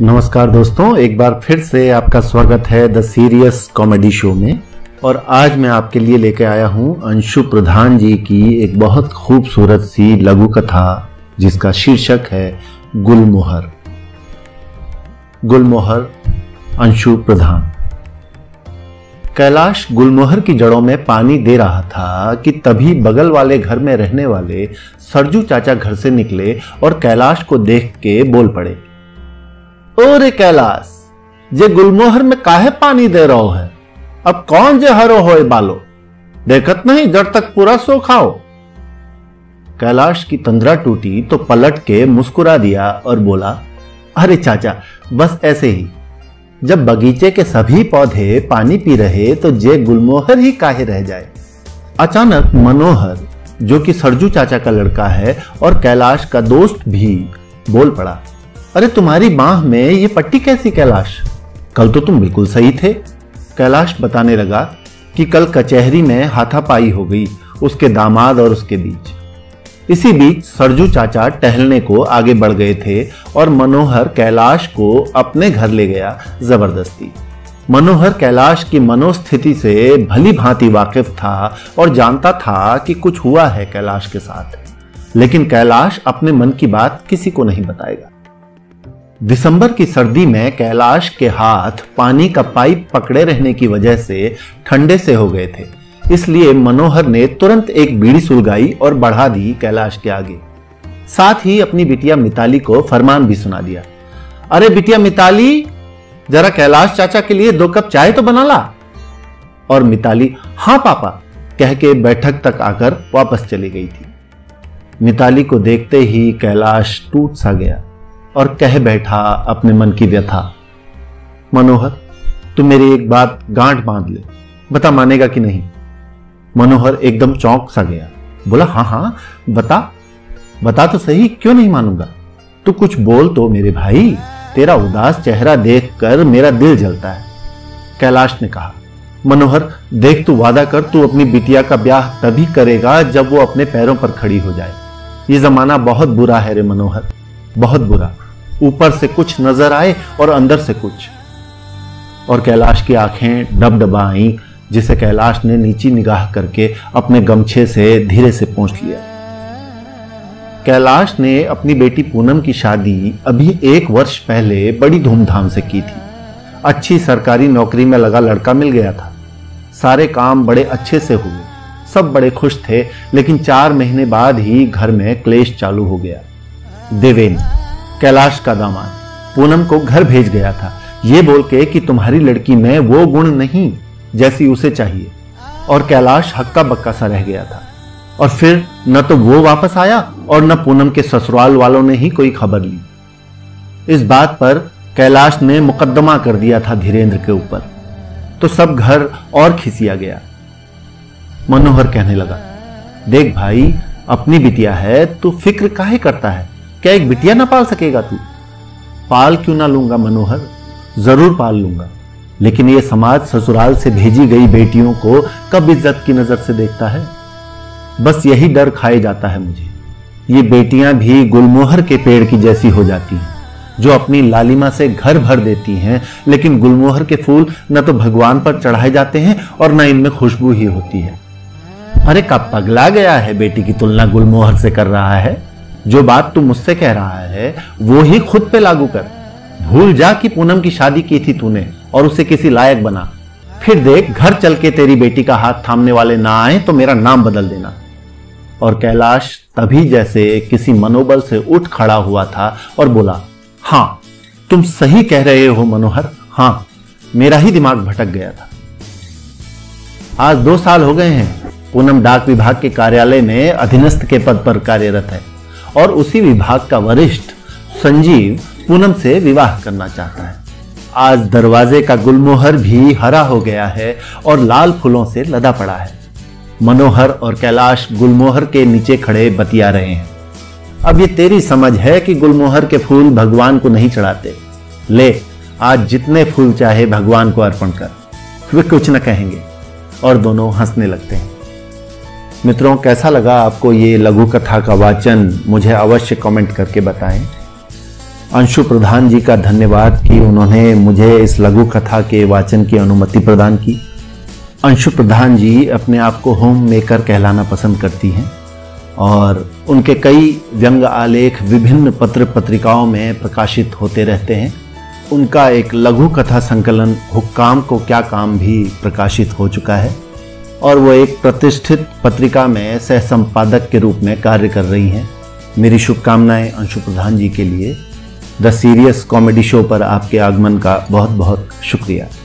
नमस्कार दोस्तों, एक बार फिर से आपका स्वागत है द सीरियस कॉमेडी शो में। और आज मैं आपके लिए लेकर आया हूं अंशु प्रधान जी की एक बहुत खूबसूरत सी लघु कथा जिसका शीर्षक है गुलमोहर। गुलमोहर, अंशु प्रधान। कैलाश गुलमोहर की जड़ों में पानी दे रहा था कि तभी बगल वाले घर में रहने वाले सरजू चाचा घर से निकले और कैलाश को देख के बोल पड़े, ओरे कैलाश, जे गुलमोहर में काहे पानी दे रहो है? अब कौन जे हरो होए बालो, देखत नहीं जड़ तक पूरा सो खाओ। कैलाश की तंद्रा टूटी तो पलट के मुस्कुरा दिया और बोला, अरे चाचा, बस ऐसे ही। जब बगीचे के सभी पौधे पानी पी रहे तो जे गुलमोहर ही काहे रह जाए। अचानक मनोहर, जो कि सरजू चाचा का लड़का है और कैलाश का दोस्त, भी बोल पड़ा, अरे तुम्हारी बांह में ये पट्टी कैसी कैलाश? कल तो तुम बिल्कुल सही थे। कैलाश बताने लगा कि कल कचहरी में हाथापाई हो गई उसके दामाद और उसके बीच। इसी बीच सरजू चाचा टहलने को आगे बढ़ गए थे और मनोहर कैलाश को अपने घर ले गया जबरदस्ती। मनोहर कैलाश की मनोस्थिति से भली भांति वाकिफ था और जानता था कि कुछ हुआ है कैलाश के साथ, लेकिन कैलाश अपने मन की बात किसी को नहीं बताएगा। दिसंबर की सर्दी में कैलाश के हाथ पानी का पाइप पकड़े रहने की वजह से ठंडे से हो गए थे, इसलिए मनोहर ने तुरंत एक बीड़ी सुलगाई और बढ़ा दी कैलाश के आगे। साथ ही अपनी बिटिया मिताली को फरमान भी सुना दिया, अरे बिटिया मिताली, जरा कैलाश चाचा के लिए 2 कप चाय तो बना ला। और मिताली हाँ पापा कह के बैठक तक आकर वापस चली गई थी। मिताली को देखते ही कैलाश टूट सा गया और कह बैठा अपने मन की व्यथा, मनोहर, तू मेरी एक बात गांठ बांध ले, बता मानेगा कि नहीं? मनोहर एकदम चौंक सा गया, बोला, हाँ हाँ बता तो सही, क्यों नहीं मानूंगा? तू कुछ बोल तो मेरे भाई, तेरा उदास चेहरा देखकर मेरा दिल जलता है। कैलाश ने कहा, मनोहर देख, तू वादा कर, तू अपनी बिटिया का ब्याह तभी करेगा जब वो अपने पैरों पर खड़ी हो जाए। ये जमाना बहुत बुरा है रे मनोहर, बहुत बुरा। ऊपर से कुछ नजर आए और अंदर से कुछ। और कैलाश की आंखें डबडबा आईं, जिसे कैलाश ने नीची निगाह करके अपने गमछे से धीरे से पोंछ लिया। कैलाश ने अपनी बेटी पूनम की शादी अभी 1 वर्ष पहले बड़ी धूमधाम से की थी। अच्छी सरकारी नौकरी में लगा लड़का मिल गया था। सारे काम बड़े अच्छे से हुए, सब बड़े खुश थे, लेकिन 4 महीने बाद ही घर में क्लेश चालू हो गया। देवेन, कैलाश का दामाद, पूनम को घर भेज गया था, ये बोल के कि तुम्हारी लड़की में वो गुण नहीं जैसी उसे चाहिए। और कैलाश हक्का बक्का सा रह गया था। और फिर न तो वो वापस आया और न पूनम के ससुराल वालों ने ही कोई खबर ली। इस बात पर कैलाश ने मुकदमा कर दिया था धीरेन्द्र के ऊपर, तो सब घर और खिसिया गया। मनोहर कहने लगा, देख भाई, अपनी बिटिया है, तू फिक्र काहे करता है? क्या एक बिटिया ना पाल सकेगा तू? पाल क्यों ना लूंगा मनोहर, जरूर पाल लूंगा, लेकिन ये समाज ससुराल से भेजी गई बेटियों को कब इज्जत की नजर से देखता है? बस यही डर खाए जाता है मुझे। ये बेटियां भी गुलमोहर के पेड़ की जैसी हो जाती हैं, जो अपनी लालिमा से घर भर देती हैं, लेकिन गुलमोहर के फूल न तो भगवान पर चढ़ाए जाते हैं और न इनमें खुशबू ही होती है। अरे कब पगला गया है, बेटी की तुलना गुलमोहर से कर रहा है? जो बात तू मुझसे कह रहा है वो ही खुद पे लागू कर। भूल जा कि पूनम की शादी की थी तूने और उसे किसी लायक बना। फिर देख, घर चल के तेरी बेटी का हाथ थामने वाले ना आए तो मेरा नाम बदल देना। और कैलाश तभी जैसे किसी मनोबल से उठ खड़ा हुआ था और बोला, हाँ तुम सही कह रहे हो मनोहर, हाँ मेरा ही दिमाग भटक गया था। आज 2 साल हो गए हैं पूनम डाक विभाग के कार्यालय में अधीनस्थ के पद पर कार्यरत है और उसी विभाग का वरिष्ठ संजीव पूनम से विवाह करना चाहता है। आज दरवाजे का गुलमोहर भी हरा हो गया है और लाल फूलों से लदा पड़ा है। मनोहर और कैलाश गुलमोहर के नीचे खड़े बतिया रहे हैं। अब ये तेरी समझ है कि गुलमोहर के फूल भगवान को नहीं चढ़ाते। ले, आज जितने फूल चाहे भगवान को अर्पण कर, वे कुछ न कहेंगे। और दोनों हंसने लगते हैं। मित्रों, कैसा लगा आपको ये लघु कथा का वाचन? मुझे अवश्य कमेंट करके बताएं। अंशु प्रधान जी का धन्यवाद कि उन्होंने मुझे इस लघु कथा के वाचन की अनुमति प्रदान की। अंशु प्रधान जी अपने आप को होम मेकर कहलाना पसंद करती हैं और उनके कई व्यंग आलेख विभिन्न पत्र पत्रिकाओं में प्रकाशित होते रहते हैं। उनका एक लघु कथा संकलन हुक्काम को क्या काम भी प्रकाशित हो चुका है और वो एक प्रतिष्ठित पत्रिका में सह संपादक के रूप में कार्य कर रही हैं। मेरी शुभकामनाएं अंशु प्रधान जी के लिए। द सीरियस कॉमेडी शो पर आपके आगमन का बहुत बहुत शुक्रिया।